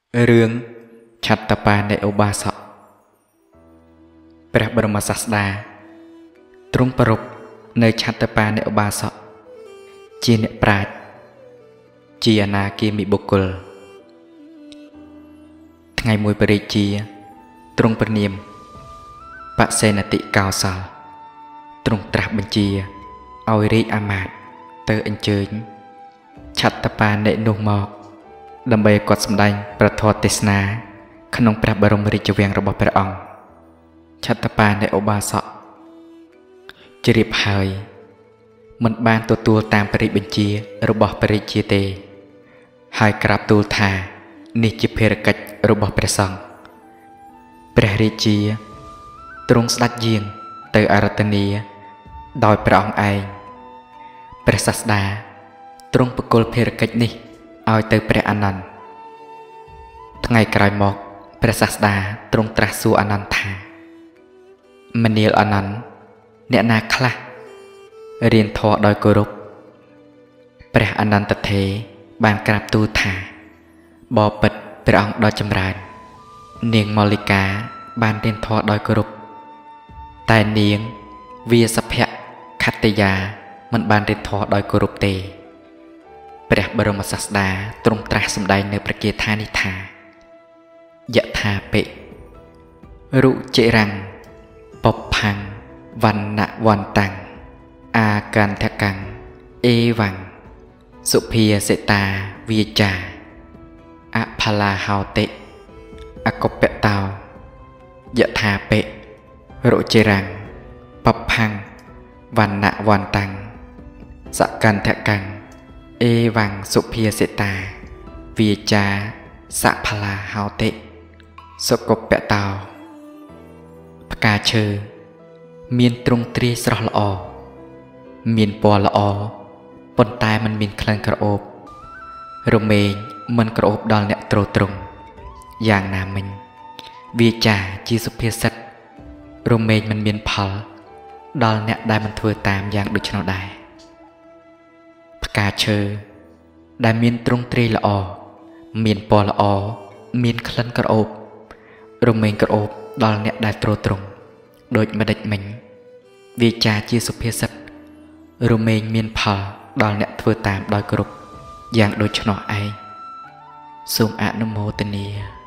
រឿងឆត្តបានៃឧបាសកព្រះបរមសាស្តាទ្រង់ប្រពនៅឆត្តបានៃឧបាសកជាអ្នកប្រាជ្ញជាអនាគាមិបុគ្គលថ្ងៃមួយព្រះរាជាទ្រង់ព្រះនាមបសេនតិកោសលទ្រង់ត្រាស់បញ្ជាឲ្យរាជអាមាត្យទៅអញ្ជើញឆត្តបានៃនោះមកដើម្បីគាត់សម្ដែងព្រះធម៌ទេសនាក្នុងព្រះបរមរាជវាំងរបស់ព្រះអង្គឆត្តបានៃឧបាសកជ្រាបហើយមិនបានទទួលតាមព្រះរាជបញ្ជារបស់ព្រះរាជាទេហើយក្រាបទូលថានេះជាភារកិច្ចរបស់ព្រះសង្ឃព្រះរាជាទ្រង់ស្ដេចយាងទៅអារាធនាដោយព្រះអង្គឯងព្រះសាស្តាទ្រង់ប្រគល់ភារកិច្ចនេះឲ្យទៅព្រះអានន្ទថ្ងៃក្រោយមកព្រះសាស្តាទ្រង់ត្រាស់សួរអានន្ទថាមនាលអានន្ទអ្នកណាខ្លះរៀនធម៌ដោយគោរពព្រះអនន្តថេរបានក្រាបទូលថាបបិទ្ធព្រះអង្គដ៏ចម្រើននាងម៉ូលិកាបានរៀនធម៌ដោយគោរពតែនាងវាសភៈខត្តយាមិនបានរៀនធម៌ដោយគោរពទេព្រះបរមសាស្តាទ្រង់ត្រាស់សម្ដែងនៅព្រះគាថានេះថាយថាពិរុចិរੰពផੰវណ្ណវន្តាំងអាកន្ធកੰអេវੰសុភាសិតាវាចាអផល្លាហោតិអកុបតោយថាពិរុចិរੰពផੰវណ្ណវន្តាំងសកន្ធកੰអេវੰសុភាសិតាវាចាសផល្លាហោតិសុគពតោផ្កាឈើមានទ្រង់ទ្រាយស្រស់ល្អមានពណ៌ល្អប៉ុន្តែมันមានក្លិនក្រអូបរមែងមិនក្រអូបដល់អ្នកទ្រទ្រង់យ៉ាងណាមិញវាចាជាសុភាសិតរមែងមិនមានផលដល់អ្នកដែលមិនធ្វើតាមយ៉ាងដូច្នោះដែរផ្កាឈើដែលមានទ្រង់ទ្រាយល្អមានពណ៌ល្អមានក្លិនក្រអូបរមែងក្រអូបដល់អ្នកដែលទ្រទ្រង់ដូចម្ដេចមិញវាចាជាសុភាសិតរមែងមានផលដល់អ្នកធ្វើតាមដោយគោរពយ៉ាងដូច្នោះឯងសូមអនុមោទនា